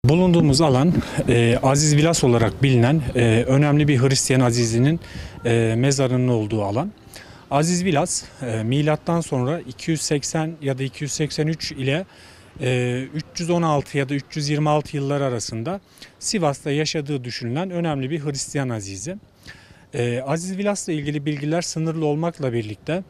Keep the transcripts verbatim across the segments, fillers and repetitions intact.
Bulunduğumuz alan e, Aziz Vilas olarak bilinen e, önemli bir Hristiyan azizinin e, mezarının olduğu alan. Aziz Vilas e, milattan sonra iki yüz seksen ya da iki yüz seksen üç ile e, üç yüz on altı ya da üç yüz yirmi altı yıllar arasında Sivas'ta yaşadığı düşünülen önemli bir Hristiyan azizi. E, Aziz Vilas'la ilgili bilgiler sınırlı olmakla birlikte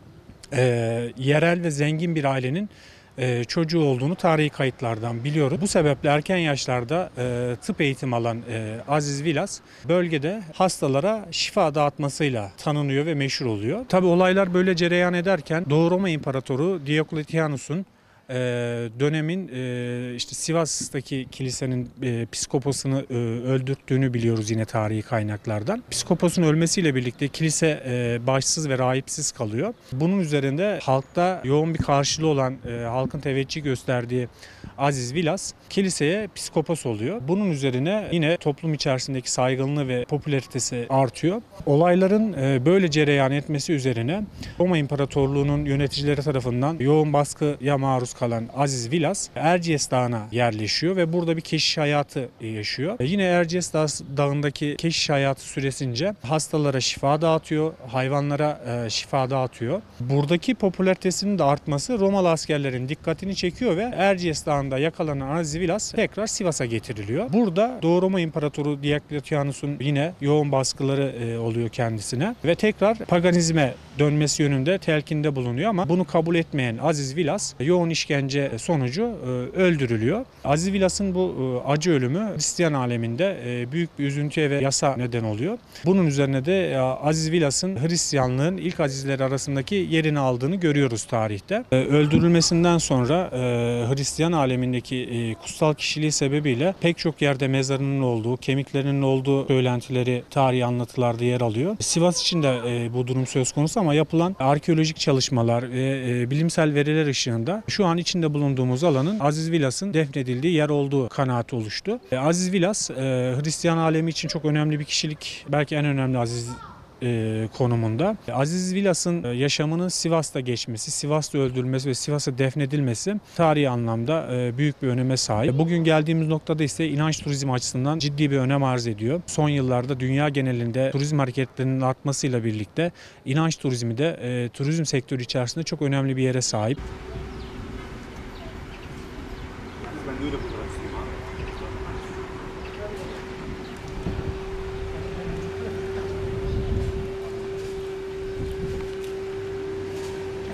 e, yerel ve zengin bir ailenin e, çocuğu olduğunu tarihi kayıtlardan biliyoruz. Bu sebeple erken yaşlarda e, tıp eğitimi alan e, Aziz Vilas bölgede hastalara şifa dağıtmasıyla tanınıyor ve meşhur oluyor. Tabi olaylar böyle cereyan ederken Doğu Roma İmparatoru Diocletianus'un e, dönemin e, işte Sivas'taki kilisenin e, piskoposunu e, öldürttüğünü biliyoruz yine tarihi kaynaklardan. Piskoposun ölmesiyle birlikte kilise e, başsız ve rahipsiz kalıyor. Bunun üzerinde halkta yoğun bir karşılığı olan, e, halkın teveccüh gösterdiği Aziz Vilas kiliseye piskopos oluyor. Bunun üzerine yine toplum içerisindeki saygınlığı ve popülaritesi artıyor. Olayların e, böyle cereyan etmesi üzerine Roma İmparatorluğu'nun yöneticileri tarafından yoğun baskıya maruz kalan Aziz Vilas Erciyes Dağı'na yerleşiyor ve burada bir keşiş hayatı yaşıyor. Yine Erciyes Dağı'ndaki keşiş hayatı süresince hastalara şifa dağıtıyor, hayvanlara şifa dağıtıyor. Buradaki popülaritesinin de artması Romalı askerlerin dikkatini çekiyor ve Erciyes Dağı'nda yakalanan Aziz Vilas tekrar Sivas'a getiriliyor. Burada Doğu Roma İmparatoru Diocletianus'un yine yoğun baskıları oluyor kendisine ve tekrar paganizme dönmesi yönünde telkinde bulunuyor ama bunu kabul etmeyen Aziz Vilas yoğun işkence sonucu öldürülüyor. Aziz Vilas'ın bu acı ölümü Hristiyan aleminde büyük bir üzüntüye ve yasa neden oluyor. Bunun üzerine de Aziz Vilas'ın Hristiyanlığın ilk azizleri arasındaki yerini aldığını görüyoruz tarihte. Öldürülmesinden sonra Hristiyan alemindeki kutsal kişiliği sebebiyle pek çok yerde mezarının olduğu, kemiklerinin olduğu söylentileri tarihi anlatılarda yer alıyor. Sivas için de bu durum söz konusu ama yapılan arkeolojik çalışmalar ve bilimsel veriler ışığında şu an içinde bulunduğumuz alanın Aziz Vilas'ın defnedildiği yer olduğu kanaati oluştu. Aziz Vilas Hristiyan alemi için çok önemli bir kişilik, belki en önemli aziz E, konumunda. Aziz Vilas'ın yaşamının Sivas'ta geçmesi, Sivas'ta öldürülmesi ve Sivas'a defnedilmesi tarihi anlamda e, büyük bir öneme sahip. Bugün geldiğimiz noktada ise inanç turizmi açısından ciddi bir önem arz ediyor. Son yıllarda dünya genelinde turizm hareketlerinin artmasıyla birlikte inanç turizmi de e, turizm sektörü içerisinde çok önemli bir yere sahip.